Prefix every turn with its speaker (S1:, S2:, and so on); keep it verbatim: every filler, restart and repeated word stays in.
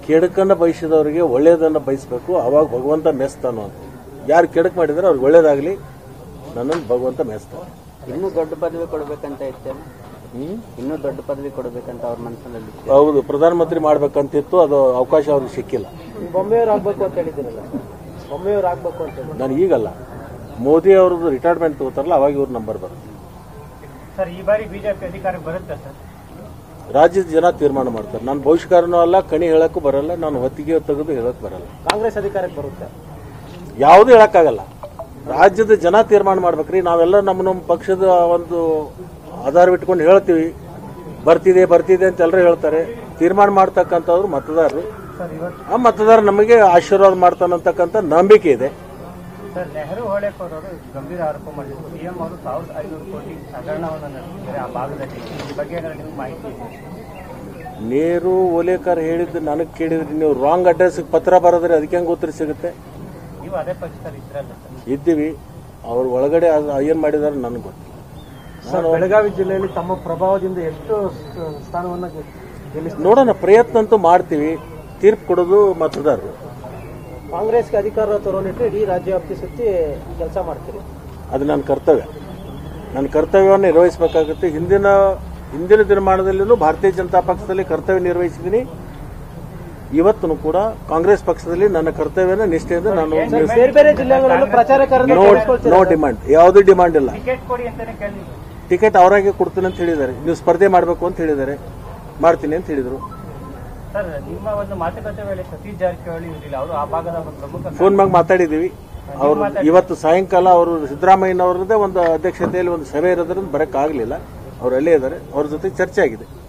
S1: ಕೆಡಕನ್ನು ಬಯಸಿದವರಿಗೆ ಒಳ್ಳೆಯದನ್ನು ಬಯಸಬೇಕು, ಅವಾಗ ಭಗವಂತ ಮೆಸ್ತಾನು ಅಂತ. ಯಾರು ಕೆಡಕ್ ಮಾಡಿದ್ರೆ ಅವ್ರಿಗೆ ಒಳ್ಳೇದಾಗಲಿ, ನನ್ನನ್ನು ಭಗವಂತ ಮೆಸ್ತಾನೆ.
S2: ಇನ್ನೂ ದೊಡ್ಡ ಪದವಿ ಕೊಡಬೇಕಂತ ಇತ್ತು, ಇನ್ನೂ ದೊಡ್ಡ ಪದವಿ ಕೊಡಬೇಕಂತ ಅವ್ರ ಮನಸ್ಸಿನಲ್ಲಿ.
S1: ಹೌದು, ಪ್ರಧಾನಮಂತ್ರಿ ಮಾಡ್ಬೇಕಂತಿತ್ತು, ಅದು ಅವಕಾಶ ಅವ್ರಿಗೆ ಸಿಕ್ಕಿಲ್ಲ.
S3: ಬೊಮ್ಮೆಯವ್ರು ಆಗ್ಬೇಕು ಅಂತ ಹೇಳಿದ್ದೀರಲ್ಲ, ಬೊಮ್ಮೆಯವ್ರು ಆಗ್ಬೇಕು ಅಂತ.
S1: ನಾನು ಈಗಲ್ಲ, ಮೋದಿ ಅವ್ರದ್ದು ರಿಟೈರ್ಮೆಂಟ್ ತಗೋತಾರಲ್ಲ ಅವಾಗ ಇವ್ರ ನಂಬರ್ ಬರುತ್ತೆ
S3: ಸರ್. ಈ ಬಾರಿ ಬಿಜೆಪಿ ಅಧಿಕಾರಕ್ಕೆ ಬರುತ್ತೆ ಸರ್?
S1: ರಾಜ್ಯದ ಜನ ತೀರ್ಮಾನ ಮಾಡ್ತಾರೆ. ನಾನು ಭವಿಷ್ಯಕಾರನೂ ಅಲ್ಲ, ಕಣಿ ಹೇಳಕ್ಕೂ ಬರಲ್ಲ, ನಾನು ಹೊತ್ತಿಗೆ ತೆಗೆದು ಹೇಳಕ್ ಬರಲ್ಲ.
S3: ಕಾಂಗ್ರೆಸ್ ಅಧಿಕಾರಕ್ಕೆ ಬರುತ್ತೆ?
S1: ಯಾವುದೂ ಹೇಳಕ್ಕಾಗಲ್ಲ, ರಾಜ್ಯದ ಜನ ತೀರ್ಮಾನ ಮಾಡ್ಬೇಕ್ರಿ. ನಾವೆಲ್ಲ ನಮ್ಮ ನಮ್ಮ ಪಕ್ಷದ ಒಂದು ಆಧಾರವಿಟ್ಕೊಂಡು ಹೇಳ್ತೀವಿ, ಬರ್ತಿದೆ ಬರ್ತಿದೆ ಅಂತ ಎಲ್ಲರೂ ಹೇಳ್ತಾರೆ. ತೀರ್ಮಾನ ಮಾಡ್ತಕ್ಕಂಥವ್ರು ಮತದಾರರು. ಆ ಮತದಾರ ನಮಗೆ ಆಶೀರ್ವಾದ ಮಾಡ್ತಾನಂತಕ್ಕಂಥ ನಂಬಿಕೆ ಇದೆ.
S3: ಸರ್, ನೆಹರು ಹೋಳೆಕರ್ ಅವರು ಗಂಭೀರ ಆರೋಪ ಮಾಡಿದ್ರು. ಸಿಎಂ ಅವರು ಸಾವಿರದ ಐನೂರು ಕೋಟಿ ಹಗರಣವನ್ನು ನಡೆಸಿದ್ದಾರೆ ಆ ಭಾಗದಲ್ಲಿ. ಈ ಬಗ್ಗೆ ನಿಮ್ಗೆ ಮಾಹಿತಿ ಇದೆ?
S1: ನೆಹರು ಓಲೇಕರ್ ಹೇಳಿದ್ದು ನನಗೆ ಕೇಳಿದ್ರಿ, ನೀವು ರಾಂಗ್ ಅಡ್ರೆಸ್ ಪತ್ರ ಬರೋದ್ರೆ ಅದಕ್ಕೆ ಹೆಂಗೆ ಉತ್ತರ ಸಿಗುತ್ತೆ?
S3: ನೀವು ಅದೇ ಪಕ್ಷದಲ್ಲಿ ಇದ್ರಲ್ಲ ಸರ್?
S1: ಇದ್ದೀವಿ. ಅವ್ರ ಒಳಗಡೆ ಏನ್ ಮಾಡಿದಾರೆ ನನಗೆ ಗೊತ್ತಿಲ್ಲ.
S3: ಸರ್, ಬೆಳಗಾವಿ ಜಿಲ್ಲೆಯಲ್ಲಿ ತಮ್ಮ ಪ್ರಭಾವದಿಂದ ಎಷ್ಟು ಸ್ಥಾನವನ್ನು ಗೆಲ್ಲಿಸ
S1: ನೋಡೋಣ, ಪ್ರಯತ್ನ ಅಂತೂ ಮಾಡ್ತೀವಿ. ತೀರ್ಪು ಕೊಡೋದು ಮತದಾರರು.
S3: ಕಾಂಗ್ರೆಸ್ಗೆ ಅಧಿಕಾರ ತರೋನಿಟ್ಟು ಇಡೀ ರಾಜ್ಯ ವ್ಯಾಪ್ತಿ ಸುತ್ತಿ ಕೆಲಸ ಮಾಡ್ತೀರಿ.
S1: ಅದು ನನ್ನ ಕರ್ತವ್ಯ. ನನ್ನ ಕರ್ತವ್ಯವನ್ನು ನಿರ್ವಹಿಸಬೇಕಾಗುತ್ತೆ. ಹಿಂದಿನ ಹಿಂದಿನ ದಿನಮಾನದಲ್ಲೂ ಭಾರತೀಯ ಜನತಾ ಪಕ್ಷದಲ್ಲಿ ಕರ್ತವ್ಯ ನಿರ್ವಹಿಸಿದ್ದೀನಿ. ಇವತ್ತು ಕೂಡ ಕಾಂಗ್ರೆಸ್ ಪಕ್ಷದಲ್ಲಿ ನನ್ನ ಕರ್ತವ್ಯನ ನಿಷ್ಠೆಯಿಂದ ನಾನು
S3: ಬೇರೆ ಬೇರೆ ಜಿಲ್ಲೆಗಳಲ್ಲೂ ಪ್ರಚಾರಕರನ್ನು
S1: ನೋ ಡಿಮಾಂಡ್, ಯಾವುದೇ ಡಿಮಾಂಡ್ ಇಲ್ಲ.
S3: ಟಿಕೆಟ್ ಕೊಡಿ ಅಂತಾನೆ ಕೇಳಿ.
S1: ಟಿಕೆಟ್ ಅವರಾಗೆ ಕೊಡ್ತೀನಿ ಅಂತ ಹೇಳಿದ್ದಾರೆ. ನೀವು ಸ್ಪರ್ಧೆ ಮಾಡಬೇಕು ಅಂತ ಹೇಳಿದ್ದಾರೆ, ಮಾಡ್ತೀನಿ ಅಂತ ಹೇಳಿದರು.
S3: ಸರ್, ನಿಮ್ಮ ಒಂದು ಮಾತುಕತೆ ವೇಳೆ ಸತೀಶ್ ಜಾರಕಿಹೊಳಿ ಇರಲಿಲ್ಲ, ಅವರು ಆ ಭಾಗದ ಒಂದು ಪ್ರಮುಖ
S1: ಫೋನ್ ಮ್ಯಾಗ ಮಾತಾಡಿದ್ದೀವಿ. ಅವರು ಇವತ್ತು ಸಾಯಂಕಾಲ ಅವರು ಸಿದ್ದರಾಮಯ್ಯನವರದೇ ಒಂದು ಅಧ್ಯಕ್ಷತೆಯಲ್ಲಿ ಒಂದು ಸಭೆ ಇರೋದ್ರಿಂದ ಬರಕ್ಕಾಗಲಿಲ್ಲ. ಅವರು ಅಲ್ಲೇ ಇದ್ದಾರೆ, ಅವ್ರ ಜೊತೆ ಚರ್ಚೆ ಆಗಿದೆ.